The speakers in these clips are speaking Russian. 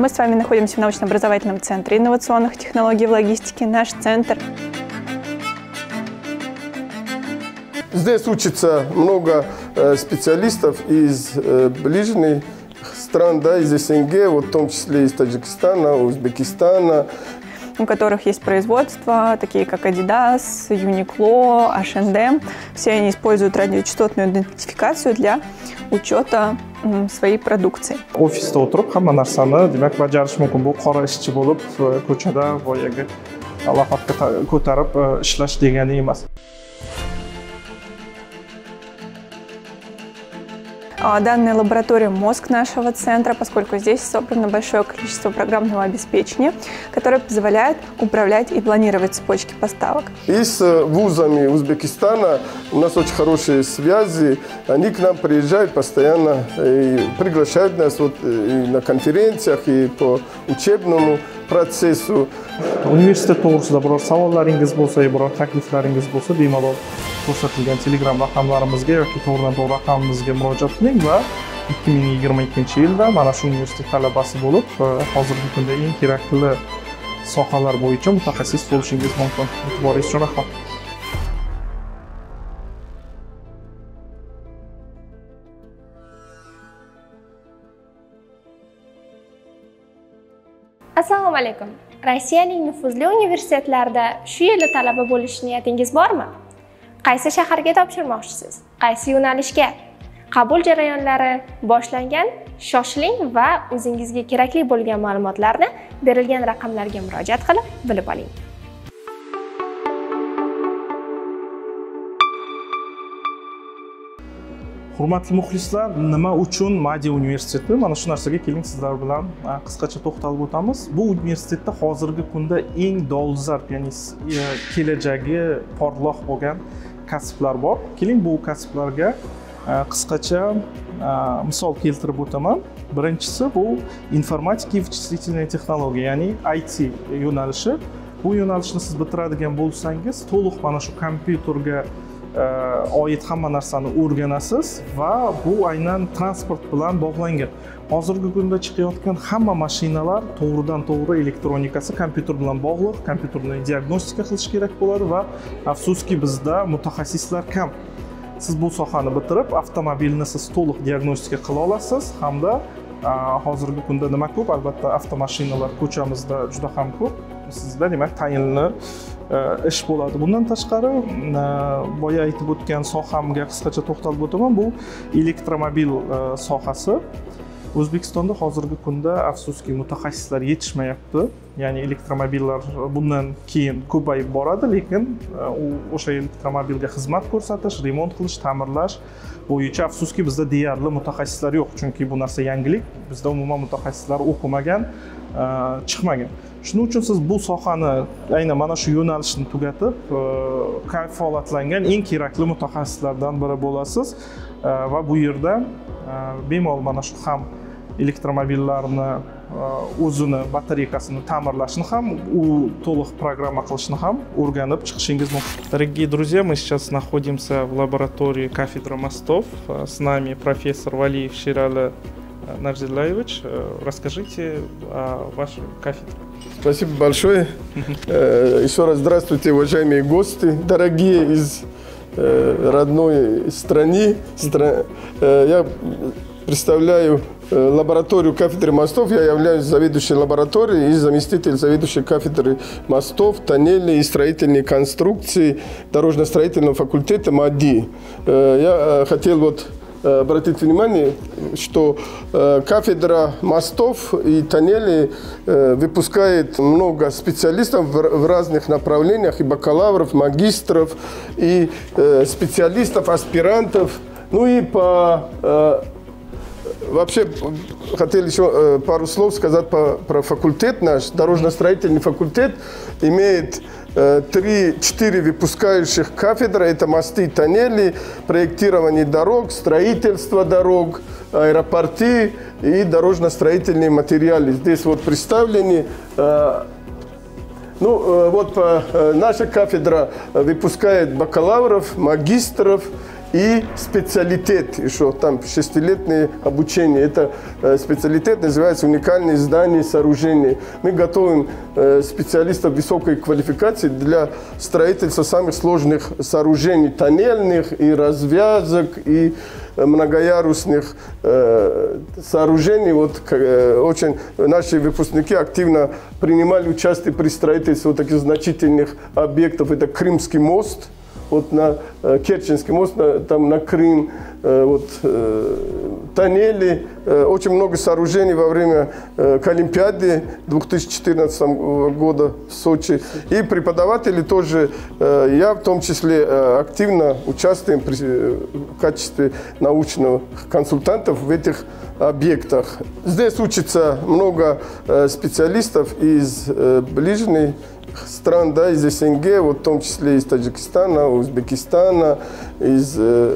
Мы с вами находимся в научно-образовательном центре инновационных технологий в логистике, наш центр. Здесь учится много специалистов из ближних стран, да, из СНГ, вот в том числе из Таджикистана, Узбекистана. У которых есть производства, такие как Adidas, Uniqlo, H&M. Все они используют радиочастотную идентификацию для учета своей продукции. Ofisda o'tirib hamma narsani, demak, bajarish mumkin. Bu qora ishchi bo'lib, ko'chada boyagi aloqatga ko'tarib ishlash degani emas. Данная лаборатория мозг нашего центра, поскольку здесь собрано большое количество программного обеспечения, которое позволяет управлять и планировать цепочки поставок. И с вузами Узбекистана у нас очень хорошие связи. Они к нам приезжают постоянно и приглашают нас вот и на конференциях, и по учебному процессу. Universitet to'g'risida biror savollaringiz bo'lsa, biror takliflaringiz bo'lsa, bemalol ko'rsatilgan Telegram raqamlarimizga yoki to'g'ridan-to'g'ri raqamimizga murojaat qiling va 2022-yilda mana shu universitet talabasi bo'lib, hozirgi kunda eng kerakli sohalar bo'yicha mutaxassis bo'lishingiz mumkin. E'tiboringiz uchun rahmat. Assalomu alaykum. Rossiyaning nufuzli universitetlarida shu yili talaba bo'lish niyatingiz bormi? Qaysi shaharga topshirmoqchisiz? Qaysi yo'nalishga? Qabul jarayonlari boshlangan. Shoshiling va o'zingizga kerakli bo'lgan ma'lumotlarni berilgan raqamlarga murojaat qilib, bilib oling. Hurmatli muxlislar, nima uchun Madiya universiteti? Mana shu narsaga keling, sizlar bilan qisqacha to'xtalib o'tamiz. Bu universitetda hozirgi kunda eng dolzarb, ya'ni kelajagi porloq bo'lgan kasblar bor. Keling, bu kasblarga qisqacha misol keltirib o'taman. Birinchisi bu informatika va вычислительная texnologiya, ya'ni IT yo'nalishi. Bu yo'nalishni siz bitiradigan bo'lsangiz, to'liq mana shu kompyuterga oid hamma narsani o'rganasiz va bu aynan transport bilan bog'langan. Hozirgi kunda chiqayotgan hamma mashinalar to'g'ridan-to'g'ri elektronikasi kompyuter bilan bog'liq, kompyuter bilan diagnostika qilish kerak bo'ladi va afsuski bizda mutaxassislar kam. Siz bu sohani bitirib, avtomobilni siz to'liq diagnostika qila olasiz hamda hozirgi kunda nima ko'p, albatta avtomashinalar ko'chamizda juda ham ko'p. Sizda demak tayinli ish bo'ladi. Bundan tashqari, boya aytib o'tgan sohamga qisqacha to'xtalib o'taman. Bu elektromobil sohasi. O'zbekistonda hozirgi kunda afsuski mutaxassislar yetishmayapti. Ya'ni elektromobillar bundan keyin ko'payib boradi, lekin o'sha elektromobilga xizmat ko'rsatish, remont qilish, ta'mirlash bo'yicha afsuski bizda deyarli mutaxassislar yo'q, chunki bu narsa yangilik. Bizda umuman mutaxassislar o'qimagan, chiqmagan. Shuning uchun siz bu sohani aynan mana shu yo'nalishni tugatib, kafolatlangan eng kerakli mutaxassislardan biri bo'lasiz va bu yerda bemalol mana shu ham elektromobillarni o'zini batareykasini ta'mirlashni ham, u to'liq programma qilishni ham o'rganib chiqishingiz mumkin. Дорогие друзья, мы сейчас находимся в лаборатории кафедры мостов. С нами профессор Валиев Ширали Нарзилаевич. Расскажите о вашей кафедре. Спасибо большое. Еще раз здравствуйте, уважаемые гости, дорогие из родной страны. Я представляю лабораторию кафедры мостов. Я являюсь заведующей лабораторией и заместитель заведующей кафедры мостов, тоннелей и строительной конструкции дорожно-строительного факультета МАДИ. Я хотел обратить внимание, что кафедра мостов и тоннелей выпускает много специалистов в разных направлениях, и бакалавров, магистров, и специалистов, аспирантов. Ну и вообще хотел еще пару слов сказать про факультет наш. Дорожно-строительный факультет имеет 3-4 выпускающих кафедры. Это мосты и тоннели, проектирование дорог, строительство дорог, аэропорты и дорожно-строительные материалы. Здесь вот представлены. Наша кафедра выпускает бакалавров, магистров и специалитет, еще там 6-летнее обучение. Это специалитет называется уникальные здания и сооружения. Мы готовим специалистов высокой квалификации для строительства самых сложных сооружений, тоннельных и развязок, и многоярусных сооружений. Вот, очень наши выпускники активно принимали участие при строительстве вот таких значительных объектов. Это Крымский мост, вот на Керченский мост, там на Крым, вот, тоннели, очень много сооружений во время к Олимпиаде 2014 года в Сочи. И преподаватели тоже, я в том числе, активно участвуем в качестве научных консультантов в этих объектах. Здесь учатся много специалистов из ближних стран, да, из СНГ, вот в том числе из Таджикистана, Узбекистана, из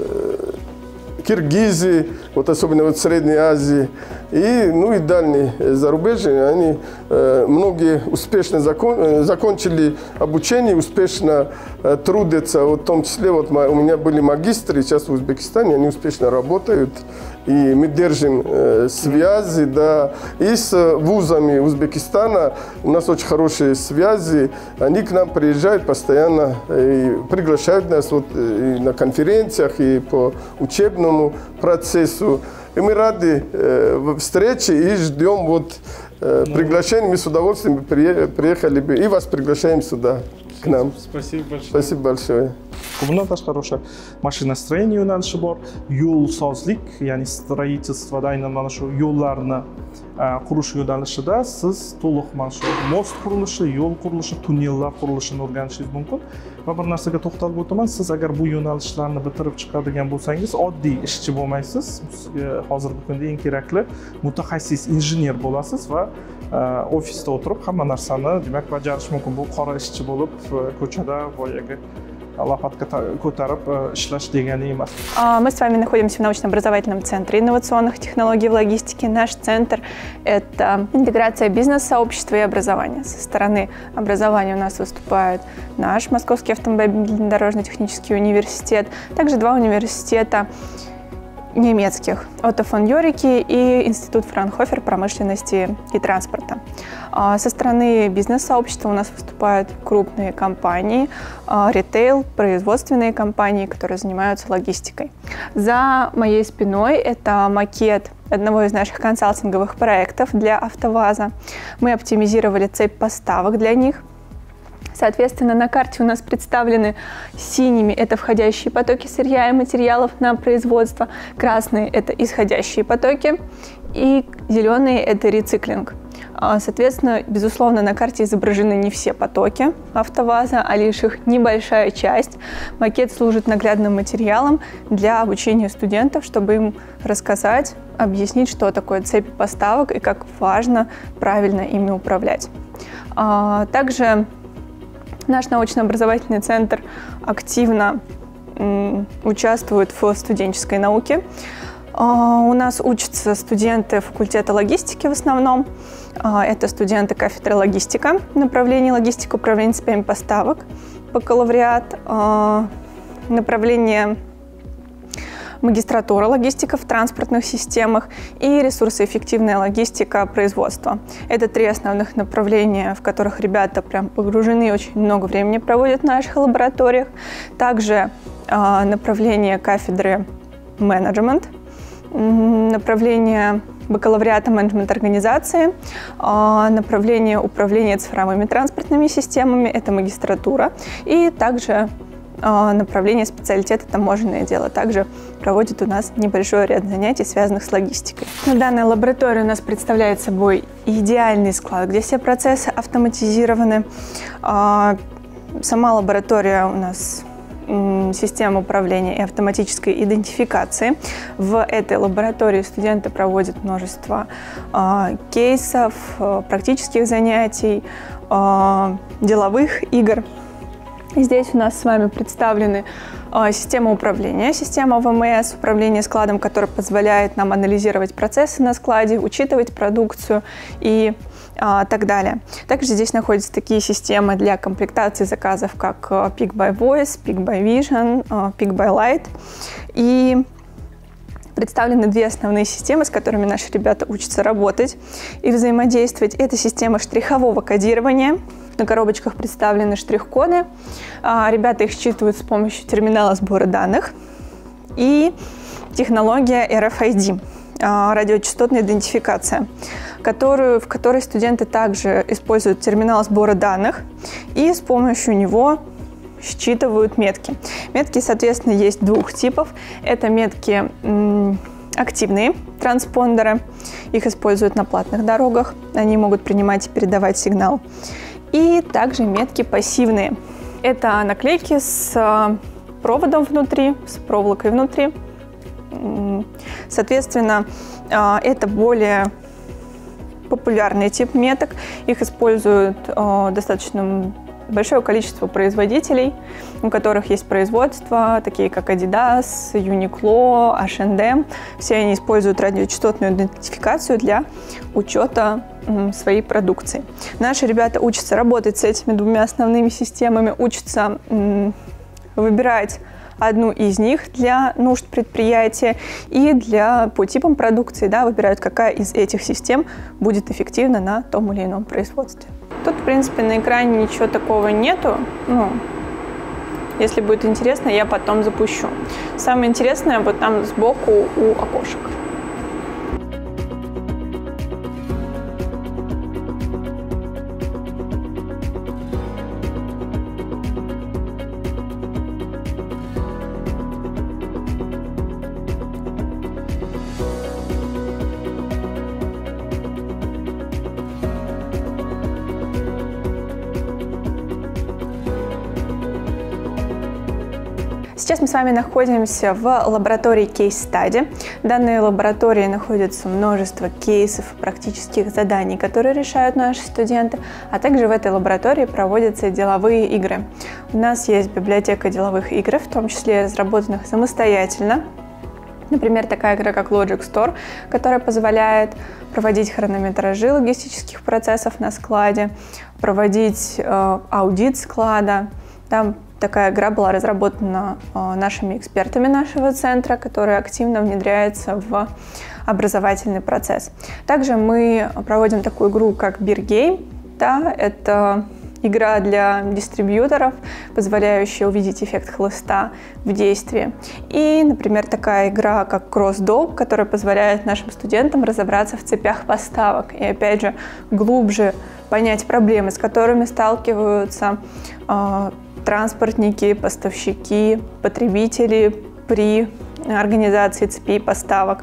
Киргизии, вот особенно вот Средней Азии, и, ну, и дальние зарубежья. Они многие успешно закончили обучение, успешно трудятся, вот в том числе вот у меня были магистры, сейчас в Узбекистане, они успешно работают. И мы держим связи, да, и с вузами Узбекистана у нас очень хорошие связи. Они к нам приезжают постоянно и приглашают нас вот и на конференциях, и по учебному процессу. И мы рады встрече и ждем вот приглашения. Мы с удовольствием приехали бы и вас приглашаем сюда, к нам. Спасибо большое. Спасибо большое. Bundan tashqari o'sha mashinastроение yo'nalishi bor, yo'lsozlik, ya'ni stроительствоda aynan mana shu yo'llarni qurish yo'nalishida siz to'liq mana shu most qurilishi, yo'l qurilishi, tunnellar qurilishini o'rganishingiz mumkin. Va bir narsaga to'xtalib o'taman, siz agar bu yo'nalishlarni bitirib chiqadigan bo'lsangiz, oddiy ishchi bo'lmaysiz. Hozirgi kunda eng kerakli mutaxassis injener bo'lasiz va ofisda o'tirib hamma narsani, demak, bajarish mumkin. Bu qora ishchi bo'lib ko'chada boyagi лопатка ko'tarib ishlash degani emas. Мы с вами находимся в научно-образовательном центре инновационных технологий в логистике. Наш центр – это интеграция бизнес-сообщества и образования. Со стороны образования у нас выступает наш Московский автомобильно-дорожно-технический университет, также два университета немецких – Отто фон Йорики и Институт Франхофер промышленности и транспорта. Со стороны бизнес-сообщества у нас выступают крупные компании, ритейл, производственные компании, которые занимаются логистикой. За моей спиной это макет одного из наших консалтинговых проектов для АвтоВАЗа. Мы оптимизировали цепь поставок для них. Соответственно, на карте у нас представлены синими – это входящие потоки сырья и материалов на производство, красные – это исходящие потоки, и зеленые – это рециклинг. Соответственно, безусловно, на карте изображены не все потоки АвтоВАЗа, а лишь их небольшая часть. Макет служит наглядным материалом для обучения студентов, чтобы им рассказать, объяснить, что такое цепь поставок и как важно правильно ими управлять. Также наш научно-образовательный центр активно участвует в студенческой науке. У нас учатся студенты факультета логистики в основном. Это студенты кафедры логистика, направление логистика, управление цепями поставок, бакалавриат, направление магистратура логистика в транспортных системах и ресурсоэффективная логистика производства. Это три основных направления, в которых ребята прям погружены и очень много времени проводят в наших лабораториях. Также направление кафедры менеджмент, направление бакалавриата менеджмент организации, направление управления цифровыми транспортными системами, это магистратура, и также направление специалитета таможенное дело. Также проводит у нас небольшой ряд занятий, связанных с логистикой. Данная лаборатория у нас представляет собой идеальный склад, где все процессы автоматизированы. Сама лаборатория у нас система управления и автоматической идентификации. В этой лаборатории студенты проводят множество кейсов, практических занятий, деловых игр. Здесь у нас с вами представлены система управления, система ВМС, управление складом, которая позволяет нам анализировать процессы на складе, учитывать продукцию и так далее. Также здесь находятся такие системы для комплектации заказов, как Pick by Voice, Pick by Vision, Pick by Light. И представлены две основные системы, с которыми наши ребята учатся работать и взаимодействовать. Это система штрихового кодирования. На коробочках представлены штрих-коды. Ребята их считывают с помощью терминала сбора данных. И технология RFID, радиочастотная идентификация, в которой студенты также используют терминал сбора данных и с помощью него считывают метки. Метки, соответственно, есть двух типов. Это метки активные транспондеры. Их используют на платных дорогах. Они могут принимать и передавать сигнал. И также метки пассивные. Это наклейки с проводом внутри, с проволокой внутри. Соответственно, это более популярный тип меток. Их используют достаточно большое количество производителей, у которых есть производства, такие как Adidas, Uniqlo, H&M. Все они используют радиочастотную идентификацию для учета своей продукции. Наши ребята учатся работать с этими двумя основными системами, учатся выбирать одну из них для нужд предприятия и по типам продукции, выбирают, какая из этих систем будет эффективна на том или ином производстве. Тут, в принципе, на экране ничего такого нету. Если будет интересно, я потом запущу. Самое интересное вот там сбоку у окошек. Сейчас мы с вами находимся в лаборатории Case Study. В данной лаборатории находится множество кейсов, практических заданий, которые решают наши студенты, а также в этой лаборатории проводятся деловые игры. У нас есть библиотека деловых игр, в том числе разработанных самостоятельно. Например, такая игра, как Logic Store, которая позволяет проводить хронометражи логистических процессов на складе, проводить аудит склада. Там такая игра была разработана нашими экспертами нашего центра, которая активно внедряется в образовательный процесс. Также мы проводим такую игру, как Beer Game. Это игра для дистрибьюторов, позволяющая увидеть эффект хлыста в действии. И, например, такая игра, как CrossDope, которая позволяет нашим студентам разобраться в цепях поставок и, опять же, глубже понять проблемы, с которыми сталкиваются транспортники, поставщики, потребители при организации цепей поставок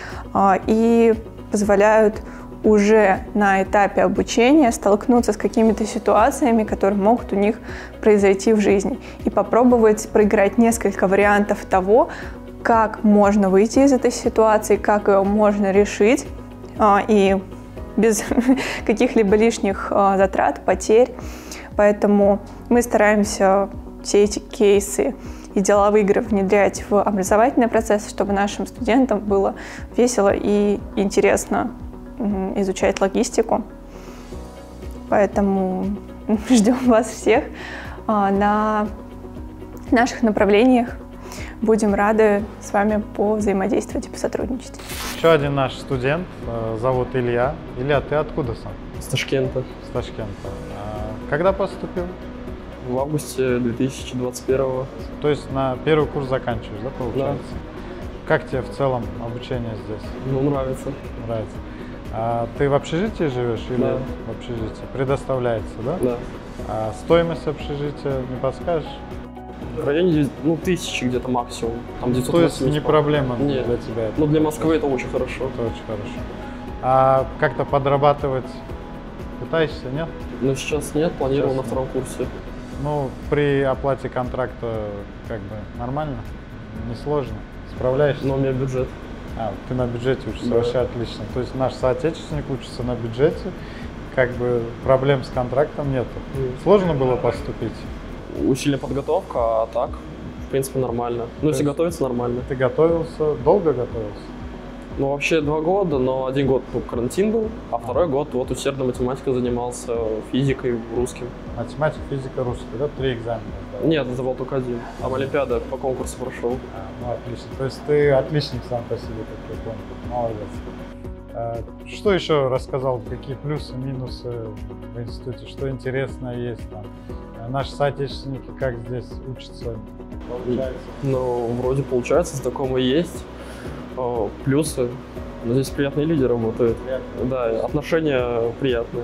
и позволяют уже на этапе обучения столкнуться с какими-то ситуациями, которые могут у них произойти в жизни, и попробовать проиграть несколько вариантов того, как можно выйти из этой ситуации, как ее можно решить, и без каких-либо лишних затрат, потерь. Поэтому мы стараемся все эти кейсы и деловые игры внедрять в образовательный процесс, чтобы нашим студентам было весело и интересно изучать логистику. Поэтому ждем вас всех на наших направлениях. Будем рады с вами повзаимодействовать и посотрудничать. Еще один наш студент, зовут Илья. Илья, ты откуда сам? С Ташкента. С Ташкента. Когда поступил? В августе 2021. То есть на первый курс заканчиваешь, да, получается? Да. Как тебе в целом обучение здесь? Ну, нравится. Нравится. А ты в общежитии живешь или да. в общежитии? Предоставляется, да? Да. А стоимость общежития не подскажешь? В районе 1000 где-то максимум. Там 980. То есть не проблема Нет. для тебя? Ну, для Москвы это очень хорошо. Это очень хорошо. А как-то подрабатывать пытаешься, нет? Ну, сейчас нет, планировал сейчас на втором курсе. Ну, при оплате контракта как бы нормально? Не сложно? Справляешься? Но у меня бюджет. Ты на бюджете учишься, да. Вообще отлично. То есть наш соотечественник учится на бюджете, как бы проблем с контрактом нету. Сложно было поступить? Усиленная подготовка, а так, в принципе, нормально. Ну, если готовиться, нормально. Ты готовился? Долго готовился? Ну, вообще 2 года, но 1 год карантин был, а второй год усердно математикой занимался, физикой, русским. Математика, физика, русский, да? 3 экзамена. Нет, это был только один. Там Олимпиада по конкурсу прошел. Ну, отлично. То есть ты отличник сам по себе, как я понял. Молодец. Что еще рассказал? Какие плюсы, минусы в институте? Что интересное есть там? Наши соотечественники как здесь учатся? Получается? Ну, вроде получается, знакомые есть. Плюсы. Но здесь приятные люди работают. Приятно. Да, отношения приятные.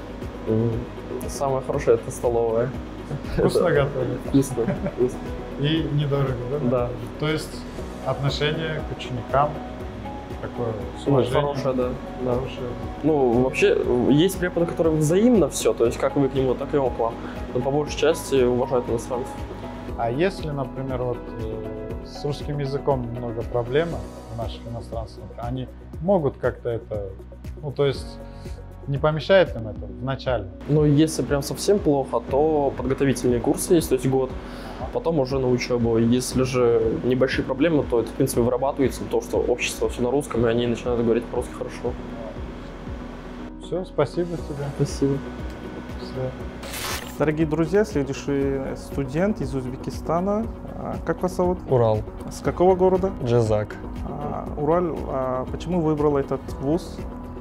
Самое хорошее — это столовая. Вкусно готовят. Вкусно. И недорого, да? Да. То есть отношение к ученикам такое с Ну, уважением. хорошее, да. Хорошее. Ну, вообще, есть преподы, которые взаимно все, то есть как вы к нему, так и он к вам. Но по большей части уважают иностранцев. А если, например, вот с русским языком много проблем у наших иностранцев, они могут как-то это, ну, то есть не помешает им это в начале? Но если прям совсем плохо, то подготовительные курсы есть, то есть год, потом уже на учебу. Если же небольшие проблемы, то это, в принципе, вырабатывается, то, что общество все на русском, и они начинают говорить по-русски хорошо. Все, спасибо тебе. Спасибо. Все. Дорогие друзья, следующий студент из Узбекистана. Как вас зовут? Урал, С какого города? Джазак. Ураль, почему выбрал этот вуз?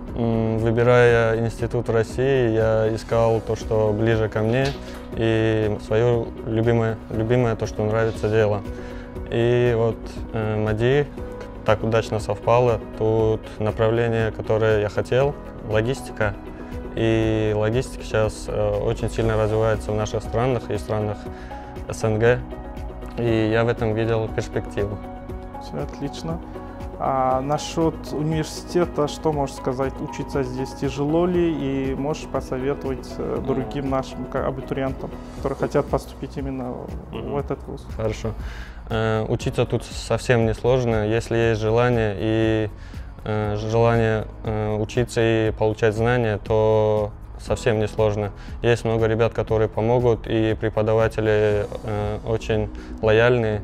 Выбирая институт России, я искал то, что ближе ко мне, и свое любимое то, что нравится дело. И вот МАДИ так удачно совпало. Тут направление, которое я хотел, логистика. И логистика сейчас очень сильно развивается в наших странах и странах СНГ. И я в этом видел перспективу. Все отлично. А насчет университета, что можешь сказать? Учиться здесь тяжело ли? И можешь посоветовать другим нашим абитуриентам, которые хотят поступить именно в этот вуз? Хорошо. Учиться тут совсем не сложно, если есть желание и желание учиться и получать знания, то совсем не сложно. Есть много ребят, которые помогут, и преподаватели очень лояльные.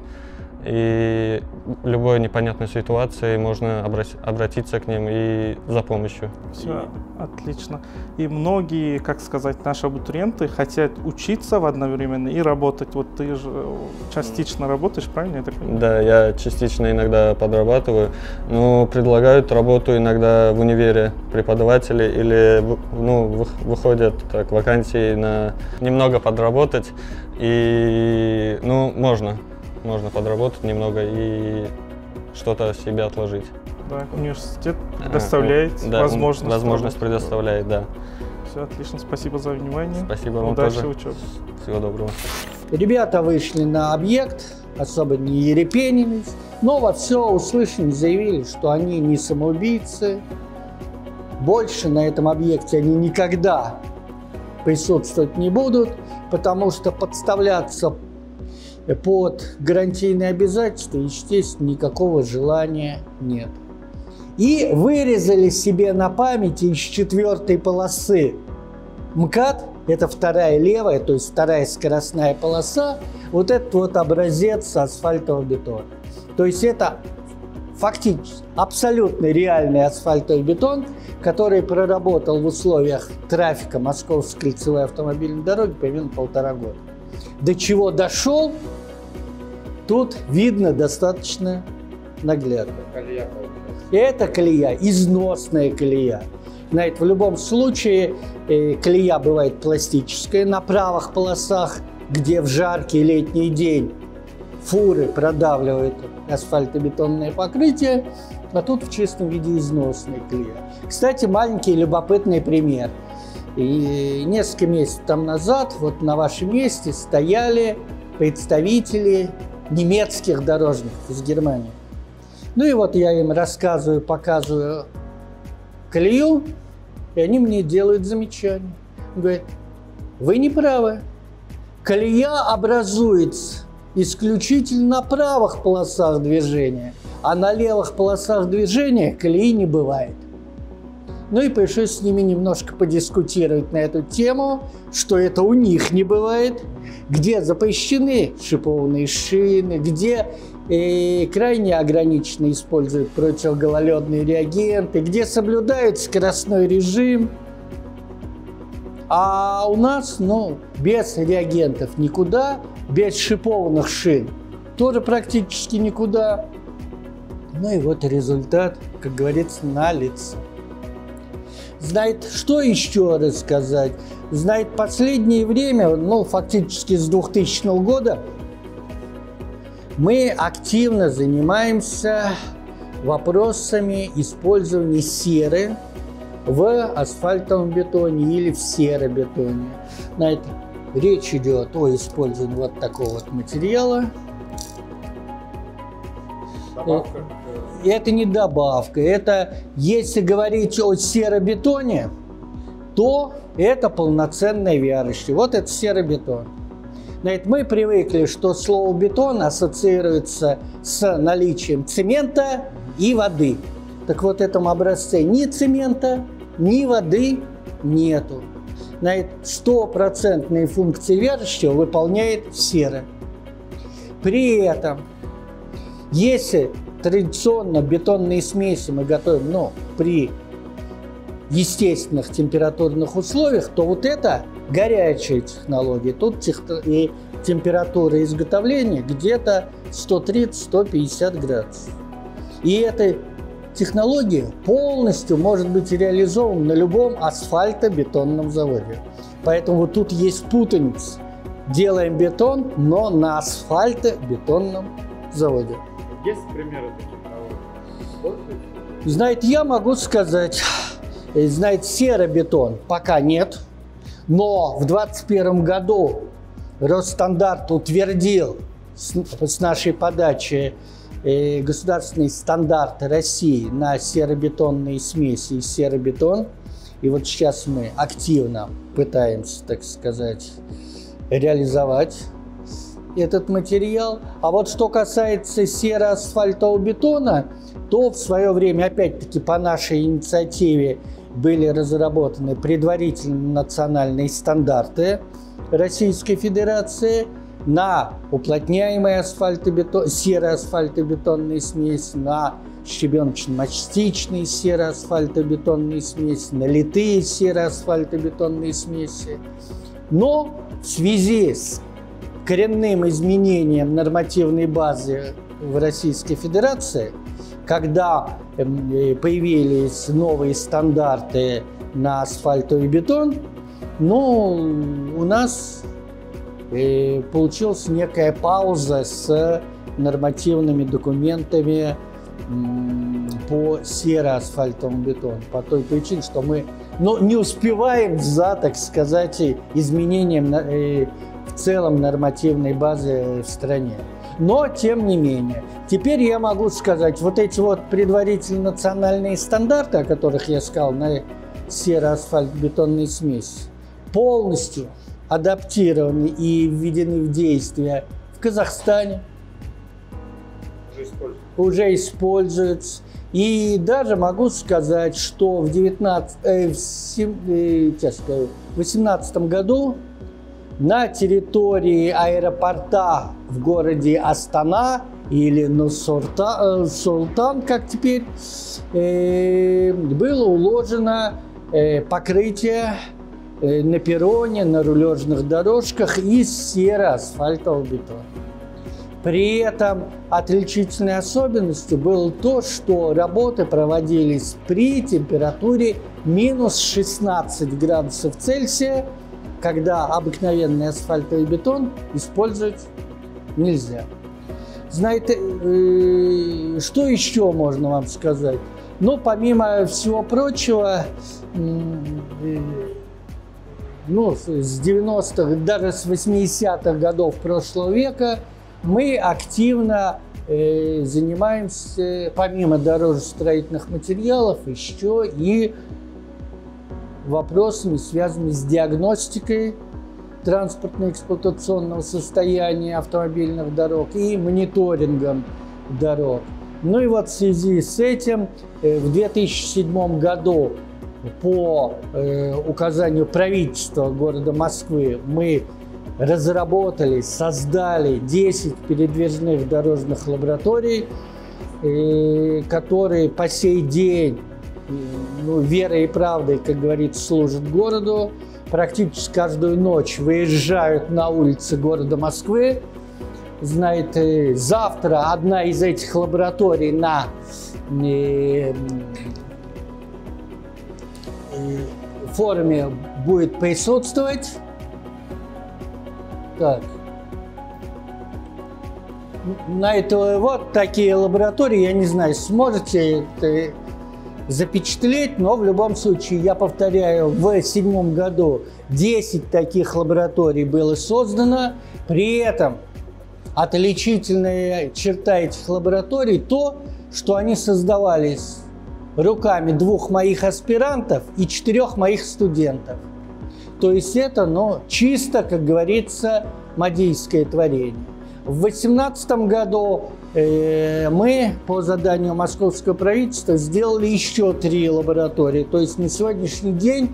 И в любой непонятной ситуации можно обратиться к ним и за помощью. Все отлично. И многие, как сказать, наши абитуриенты хотят учиться одновременно и работать. Вот ты же частично работаешь, правильно? Я так понимаю? Да, я частично иногда подрабатываю, но предлагают работу иногда в универе преподаватели или выходят так, вакансии на немного подработать. И можно подработать немного и что-то себе отложить. Да, университет предоставляет возможность. Возможность предоставляет, да. Все отлично, спасибо за внимание. Спасибо вам Удачи тоже. в учебе. Всего доброго. Ребята вышли на объект, особо не ерепенились, но во все услышали, заявили, что они не самоубийцы. Больше на этом объекте они никогда присутствовать не будут, потому что подставляться под гарантийные обязательства, естественно, никакого желания нет. И вырезали себе на памяти из 4-й полосы МКАД, это вторая левая, то есть вторая скоростная полоса, вот этот вот образец асфальтового бетона. То есть это фактически абсолютно реальный асфальтовый бетон, который проработал в условиях трафика Московской кольцевой автомобильной дороги примерно 1,5 года. До чего дошел, тут видно достаточно наглядно. Это колея, износная колея. Знаете, в любом случае колея бывает пластическая на правых полосах, где в жаркий летний день фуры продавливают асфальтобетонное покрытие, а тут в чистом виде износная колея. Кстати, маленький любопытный пример. И несколько месяцев там назад вот на вашем месте стояли представители немецких дорожников из Германии. Ну и вот я им рассказываю, показываю колею, и они мне делают замечание. Говорят, вы не правы. Колея образуется исключительно на правых полосах движения, а на левых полосах движения колеи не бывает. Ну и пришлось с ними немножко подискутировать на эту тему, что это у них не бывает, где запрещены шипованные шины, где крайне ограниченно используют противогололедные реагенты, где соблюдают скоростной режим. А у нас, ну, без реагентов никуда, без шипованных шин тоже практически никуда. Ну и вот результат, как говорится, налицо. Знает, что еще рассказать? Знает, последнее время, ну, фактически с 2000 года, мы активно занимаемся вопросами использования серы в асфальтовом бетоне или в серобетоне. Знаете, речь идет о использовании вот такого вот материала. Добавка. Это не добавка. Это, если говорить о серобетоне, то это полноценное вярище. Вот это серобетон. Знаете, мы привыкли, что слово бетон ассоциируется с наличием цемента и воды. Так вот, в этом образце ни цемента, ни воды нету. Знаете, стопроцентные функции вяжущего выполняет сера. При этом, если традиционно бетонные смеси мы готовим, ну, при естественных температурных условиях, то вот это горячая технология. Тут и температура изготовления где-то 130-150 градусов. И эта технология полностью может быть реализована на любом асфальтобетонном заводе. Поэтому вот тут есть путаница. Делаем бетон, но на асфальтобетонном заводе. Есть примеры таких заводов? Знаете, я могу сказать, знаете, серобетон пока нет, но в 2021 году Росстандарт утвердил с нашей подачи государственные стандарты России на серобетонные смеси и серобетон. И вот сейчас мы активно пытаемся, так сказать, реализовать этот материал. А вот что касается сероасфальтового бетона, то в свое время, опять-таки, по нашей инициативе были разработаны предварительные национальные стандарты Российской Федерации на уплотняемые сероасфальтобетонные смеси, на щебеночно-мастичные сероасфальтобетонные смеси, на литые сероасфальтобетонные смеси. Но в связи с коренным изменением нормативной базы в Российской Федерации, когда появились новые стандарты на асфальтовый бетон, ну, у нас получилась некая пауза с нормативными документами по сероасфальтовому бетону. По той причине, что мы не успеваем за, так сказать, изменением в целом нормативной базы в стране. Но, тем не менее, теперь я могу сказать, вот эти вот предварительные национальные стандарты, о которых я сказал, на сероасфальтобетонные смеси, полностью адаптированы и введены в действие в Казахстане. Уже используются. И даже могу сказать, что в 2018 году на территории аэропорта в городе Астана или Нур-Султан, как теперь, было уложено покрытие на перроне, на рулежных дорожках из сероасфальтового бетона. При этом отличительной особенностью было то, что работы проводились при температуре минус 16 градусов Цельсия, когда обыкновенный асфальтовый бетон использовать нельзя. Знаете, что еще можно вам сказать? Ну, помимо всего прочего, ну, с 90-х, даже с 80-х годов прошлого века мы активно занимаемся, помимо дорожно-строительных материалов, еще и вопросами, связанными с диагностикой транспортно-эксплуатационного состояния автомобильных дорог и мониторингом дорог. Ну и вот в связи с этим в 2007 году по указанию правительства города Москвы мы разработали, создали 10 передвижных дорожных лабораторий, которые по сей день, ну, верой и правдой, как говорится, служат городу, практически каждую ночь выезжают на улицы города Москвы. Знаете, завтра одна из этих лабораторий на форуме будет присутствовать. Так. На это вот такие лаборатории, я не знаю, сможете это запечатлеть, но в любом случае, я повторяю, в 2007 году 10 таких лабораторий было создано. При этом отличительная черта этих лабораторий то, что они создавались руками 2 моих аспирантов и 4 моих студентов. То есть это, чисто, как говорится, мадийское творение. В 2018 году мы по заданию московского правительства сделали еще 3 лаборатории. То есть на сегодняшний день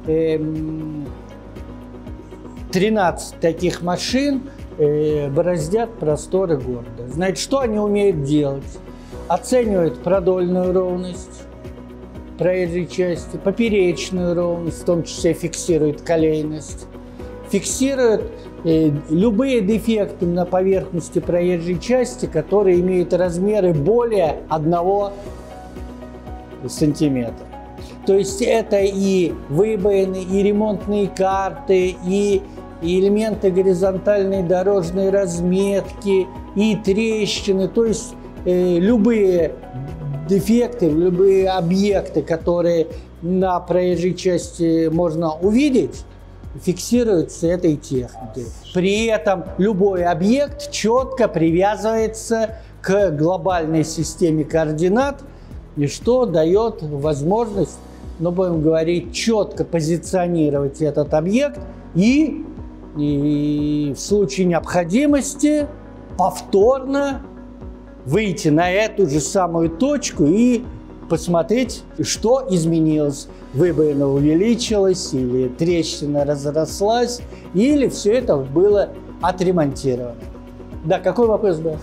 13 таких машин бороздят просторы города. Значит, что они умеют делать? Оценивают продольную ровность проезжей части, поперечную ровность, в том числе фиксируют колейность, фиксируют любые дефекты на поверхности проезжей части, которые имеют размеры более 1 сантиметра. То есть это и выбоины, и ремонтные карты, и элементы горизонтальной дорожной разметки, и трещины. То есть любые дефекты, любые объекты, которые на проезжей части можно увидеть, фиксируются этой техникой. При этом любой объект четко привязывается к глобальной системе координат, и что дает возможность, будем говорить, четко позиционировать этот объект и в случае необходимости повторно выйти на эту же самую точку и посмотреть, что изменилось. Выбоина увеличилась, или трещина разрослась, или все это было отремонтировано. Да, какой вопрос был?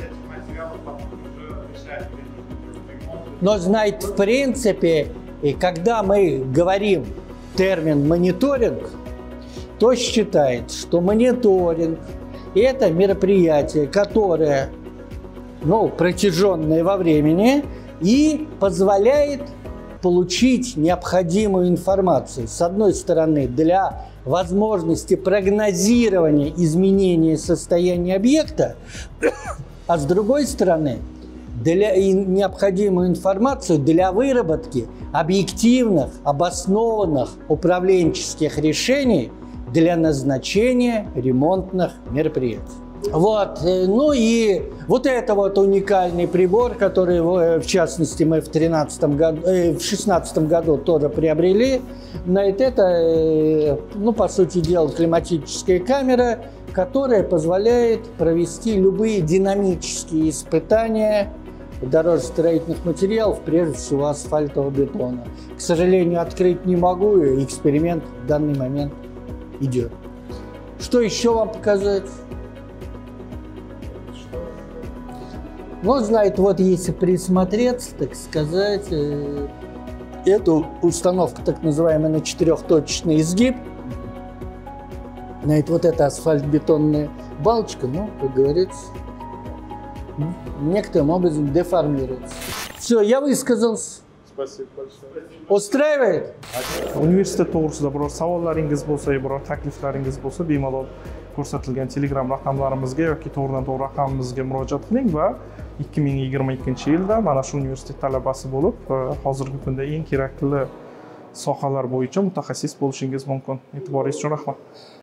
Но, знаете, в принципе, и когда мы говорим термин мониторинг, то считает, что мониторинг – это мероприятие, которое протяженное во времени и позволяет получить необходимую информацию, с одной стороны, для возможности прогнозирования изменения состояния объекта, а с другой стороны, необходимую информацию для выработки объективных, обоснованных управленческих решений для назначения ремонтных мероприятий. Вот. И вот это вот уникальный прибор, который, в частности, мы в 2016 году тоже приобрели. Это, по сути дела, климатическая камера, которая позволяет провести любые динамические испытания дорожно-строительных материалов, прежде всего асфальтового бетона. К сожалению, открыть не могу, и эксперимент в данный момент идет. Что еще вам показать? Если присмотреться, так сказать, эту установку, так называемая, на 4-точечный изгиб, эта асфальтобетонная балочка, как говорится, некоторым образом деформируется. Все, я высказался. Спасибо большое. Устраивает? Universitet to'g'risida biror savollaringiz bo'lsa, biror takliflaringiz bo'lsa, bemalol ko'rsatilgan Telegram raqamlarimizga yoki to'g'ridan-to'g'ri raqamimizga murojaat qiling va 2022-yilda mana shu universitet talabasi bo'lib, hozirgi kunda eng kerakli sohalar bo'yicha mutaxassis bo'lishingiz mumkin. E'tiboringiz uchun rahmat.